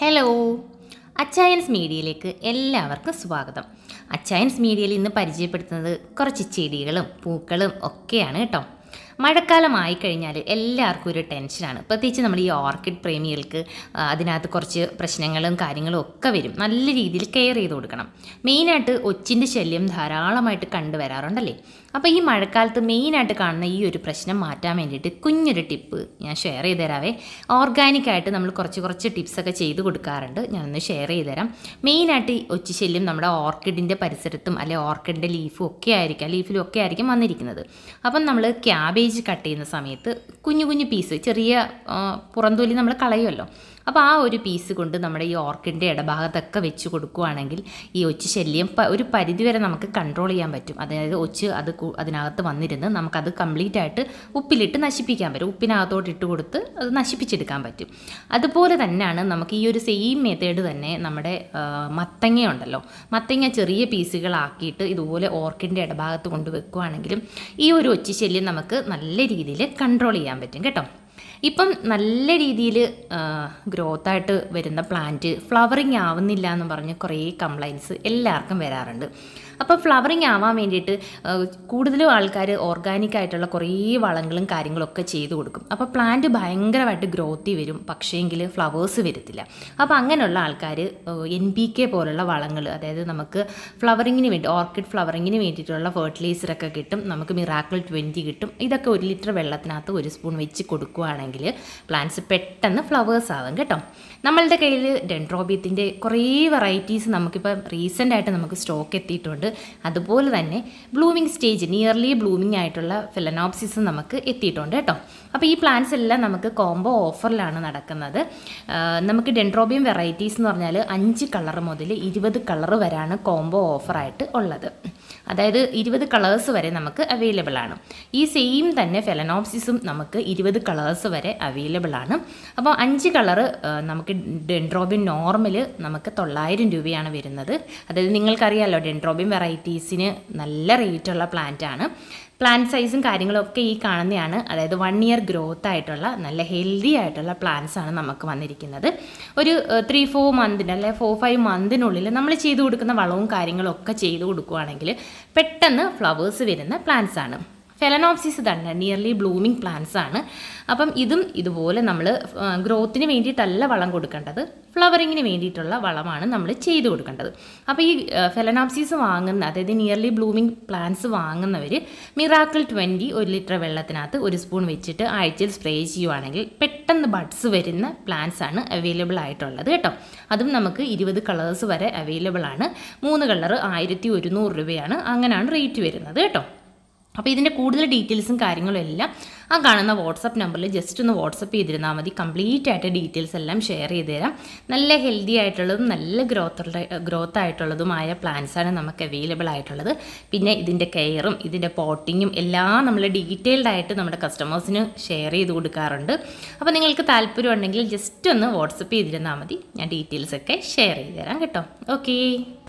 Hello, Achayans മീഡിയയിലേക്ക് എല്ലാവർക്കും സ്വാഗതം. അച്ചായൻസ് മീഡിയയിൽ ഇന്ന് പരിചയപ്പെടുത്തുന്നത് കുറച്ച് ചെടികളും പൂക്കളും ഒക്കെയാണ് കേട്ടോ. മഴക്കാലമായി കഴിഞ്ഞാൽ എല്ലാവർക്കും ഒരു ടെൻഷനാണ്. പ്രത്യേകിച്ച് നമ്മൾ ഈ ഓർക്കിഡ് പ്രേമികൾക്ക് അതിനകത്ത് കുറച്ച് പ്രശ്നങ്ങളും കാര്യങ്ങളും ഒക്കെ വരും. നല്ല രീതിയിൽ കെയർ ചെയ്ത് കൊടുക്കണം. മെയിനായിട്ട് ഒച്ചിൻ്റെ ശല്യം ധാരാളമായിട്ട് കണ്ടുവരാറുണ്ടല്ലേ. അപ്പോൾ ഈ മഴക്കാലത്ത് മെയിനായിട്ട് കാണുന്ന ഈ ഒരു പ്രശ്നം മാറ്റാൻ വേണ്ടിയിട്ട് കുഞ്ഞൊരു ടിപ്പ് ഞാൻ ഷെയർ ചെയ്ത് തരാവേ. ഓർഗാനിക്കായിട്ട് നമ്മൾ കുറച്ച് ടിപ്സൊക്കെ ചെയ്ത് കൊടുക്കാറുണ്ട്. ഞാനൊന്ന് ഷെയർ ചെയ്ത് തരാം. മെയിനായിട്ട് ഈ ഒച്ചി ശല്യം നമ്മുടെ ഓർക്കിഡിൻ്റെ പരിസരത്തും അല്ലെ ഓർക്കിഡിൻ്റെ ലീഫിലും ഒക്കെ ആയിരിക്കും വന്നിരിക്കുന്നത്. അപ്പം നമ്മൾ ക്യാബേജ് കട്ട് ചെയ്യുന്ന സമയത്ത് കുഞ്ഞു കുഞ്ഞു പീസ് ചെറിയ പുറംതൊലി നമ്മൾ കളയുമല്ലോ. അപ്പോൾ ആ ഒരു പീസ് കൊണ്ട് നമ്മുടെ ഈ ഓർക്കിഡിൻ്റെ ഇടഭാഗത്തൊക്കെ വെച്ച് കൊടുക്കുകയാണെങ്കിൽ ഈ ഒച്ച് ശല്യം ഒരു പരിധിവരെ നമുക്ക് കൺട്രോൾ ചെയ്യാൻ പറ്റും. അതായത് ഒച്ച് അതിനകത്ത് വന്നിരുന്ന് നമുക്കത് കംപ്ലീറ്റ് ആയിട്ട് ഉപ്പിലിട്ട് നശിപ്പിക്കാൻ പറ്റും. ഉപ്പിനകത്തോട്ട് ഇട്ട് കൊടുത്ത് അത് നശിപ്പിച്ചെടുക്കാൻ പറ്റും. അതുപോലെ തന്നെയാണ് നമുക്ക് ഈ ഒരു സെയിം മെത്തേഡ് തന്നെ നമ്മുടെ മത്തങ്ങ ഉണ്ടല്ലോ. മത്തങ്ങ ചെറിയ പീസുകളാക്കിയിട്ട് ഇതുപോലെ ഓർക്കിഡിൻ്റെ ഇടഭാഗത്ത് കൊണ്ട് വെക്കുകയാണെങ്കിലും ഈ ഒരു ഒച്ച് ശല്യം നമുക്ക് നല്ല രീതിയിൽ കൺട്രോൾ ചെയ്യാൻ പറ്റും കേട്ടോ. ഇപ്പം നല്ല രീതിയിൽ ഗ്രോത്തായിട്ട് വരുന്ന പ്ലാന്റ് ഫ്ലവറിങ് ആവുന്നില്ല എന്ന് പറഞ്ഞ് കുറേ കംപ്ലൈൻറ്റ്സ് എല്ലാവർക്കും വരാറുണ്ട്. അപ്പോൾ ഫ്ലവറിങ് ആവാൻ വേണ്ടിയിട്ട് കൂടുതലും ആൾക്കാർ ഓർഗാനിക്കായിട്ടുള്ള കുറേ വളങ്ങളും കാര്യങ്ങളൊക്കെ ചെയ്ത് കൊടുക്കും. അപ്പോൾ പ്ലാന്റ് ഭയങ്കരമായിട്ട് ഗ്രോത്തി വരും, പക്ഷേങ്കിൽ ഫ്ലവേഴ്സ് വരത്തില്ല. അപ്പോൾ അങ്ങനെയുള്ള ആൾക്കാർ NPK പോലുള്ള വളങ്ങൾ, അതായത് നമുക്ക് ഫ്ലവറിങ്ങിന് വേണ്ടി ഓർക്കിഡ് ഫ്ലവറിങ്ങിന് വേണ്ടിയിട്ടുള്ള ഫെർട്ടിലൈസറൊക്കെ കിട്ടും. നമുക്ക് മിറാക്കിൾ 20 കിട്ടും. ഇതൊക്കെ 1 ലിറ്റർ വെള്ളത്തിനകത്ത് 1 സ്പൂൺ വെച്ച് കൊടുക്കുകയാണെങ്കിൽ പ്ലാന്റ്സ് പെട്ടെന്ന് ഫ്ലവേഴ്സ് ആവും കേട്ടോ. നമ്മളുടെ കയ്യിൽ ഡെൻഡ്രോബിയത്തിൻ്റെ കുറേ വെറൈറ്റീസ് നമുക്കിപ്പോൾ റീസെൻ്റായിട്ട് നമുക്ക് സ്റ്റോക്ക് എത്തിയിട്ടുണ്ട്. അതുപോലെ തന്നെ ബ്ലൂമിങ് സ്റ്റേജ് നിയർലി ബ്ലൂമിങ് ആയിട്ടുള്ള ഫെലനോപ്സിസ് നമുക്ക് എത്തിയിട്ടുണ്ട് കേട്ടോ. അപ്പോൾ ഈ പ്ലാന്റ്സ് എല്ലാം നമുക്ക് കോംബോ ഓഫറിലാണ് നടക്കുന്നത്. നമുക്ക് ഡെൻഡ്രോബിയം വെറൈറ്റീസ് എന്ന് പറഞ്ഞാൽ 5 കളർ മുതൽ 20 കളർ വരെയാണ് കോംബോ ഓഫറായിട്ട് ഉള്ളത്. അതായത് 20 കളേഴ്സ് വരെ നമുക്ക് അവൈലബിൾ ആണ്. ഈ സെയിം തന്നെ ഫെലനോപ്സിസും നമുക്ക് 20 കളേഴ്സ് വരെ അവൈലബിൾ ആണ്. അപ്പോൾ 5 കളറ് നമുക്ക് ഡെൻഡ്രോബിയം നോർമൽ നമുക്ക് 900 രൂപയാണ് വരുന്നത്. അതായത് നിങ്ങൾക്കറിയാമല്ലോ ഡെൻഡ്രോബിയം വെറൈറ്റീസിന് നല്ല റേറ്റുള്ള പ്ലാന്റാണ്. പ്ലാന്റ് സൈസും കാര്യങ്ങളൊക്കെ ഈ കാണുന്നതാണ്. അതായത് 1 ഇയർ ഗ്രോത്ത് ആയിട്ടുള്ള നല്ല ഹെൽത്തി ആയിട്ടുള്ള പ്ലാന്റ്സ് ആണ് നമുക്ക് വന്നിരിക്കുന്നത്. ഒരു 3-4 മന്തിന് അല്ലെ 4-5 മന്തിനുള്ളിൽ നമ്മൾ ചെയ്ത് കൊടുക്കുന്ന വളവും കാര്യങ്ങളൊക്കെ ചെയ്ത് കൊടുക്കുകയാണെങ്കിൽ പെട്ടെന്ന് ഫ്ലവേഴ്സ് വരുന്ന പ്ലാന്റ്സ് ആണ്. ഫെലനോപ്സിസ് തന്നെ നിയർലി ബ്ലൂമിങ് പ്ലാന്റ്സ് ആണ്. അപ്പം ഇതും ഇതുപോലെ നമ്മൾ ഗ്രോത്തിന് വേണ്ടിയിട്ടല്ല വളം കൊടുക്കേണ്ടത്, ഫ്ലവറിങ്ങിന് വേണ്ടിയിട്ടുള്ള വളമാണ് നമ്മൾ ചെയ്ത് കൊടുക്കേണ്ടത്. അപ്പോൾ ഈ ഫെലനോപ്സിസ് വാങ്ങുന്ന, അതായത് നിയർലി ബ്ലൂമിങ് പ്ലാന്റ്സ് വാങ്ങുന്നവർ മിറാക്കിൾ 20 1 ലിറ്റർ വെള്ളത്തിനകത്ത് 1 സ്പൂൺ വെച്ചിട്ട് ആഴ്ചയിൽ സ്പ്രേ ചെയ്യുവാണെങ്കിൽ പെട്ടെന്ന് ബഡ്സ് വരുന്ന പ്ലാന്റ്സ് ആണ് അവൈലബിൾ ആയിട്ടുള്ളത് കേട്ടോ. അതും നമുക്ക് 20 കളേഴ്സ് വരെ അവൈലബിൾ ആണ്. 3 കളർ 1100 രൂപയാണ്. അങ്ങനെയാണ് റേറ്റ് വരുന്നത് കേട്ടോ. അപ്പോൾ ഇതിൻ്റെ കൂടുതൽ ഡീറ്റെയിൽസും കാര്യങ്ങളും എല്ലാം ആ കാണുന്ന വാട്സപ്പ് നമ്പറിൽ ജസ്റ്റ് ഒന്ന് വാട്സപ്പ് ചെയ്തിരുന്നാൽ മതി. കംപ്ലീറ്റ് ആയിട്ട് ഡീറ്റെയിൽസ് എല്ലാം ഷെയർ ചെയ്ത് തരാം. നല്ല ഹെൽത്തി ആയിട്ടുള്ളതും നല്ല ഗ്രോത്ത് ആയിട്ടുള്ളതുമായ പ്ലാന്റ്സാണ് നമുക്ക് അവൈലബിൾ ആയിട്ടുള്ളത്. പിന്നെ ഇതിൻ്റെ കെയറും ഇതിൻ്റെ പോട്ടിങ്ങും എല്ലാം നമ്മൾ ഡീറ്റെയിൽഡ് ആയിട്ട് നമ്മുടെ കസ്റ്റമേഴ്സിന് ഷെയർ ചെയ്ത് കൊടുക്കാറുണ്ട്. അപ്പോൾ നിങ്ങൾക്ക് താല്പര്യം ഉണ്ടെങ്കിൽ ജസ്റ്റ് ഒന്ന് വാട്സപ്പ് ചെയ്തിരുന്നാൽ മതി. ഞാൻ ഡീറ്റെയിൽസൊക്കെ ഷെയർ ചെയ്ത് തരാം കേട്ടോ. ഓക്കേ.